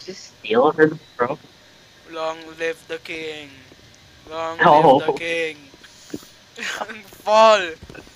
just steal her, bro? Long live the king. Long live the No. king. Fall.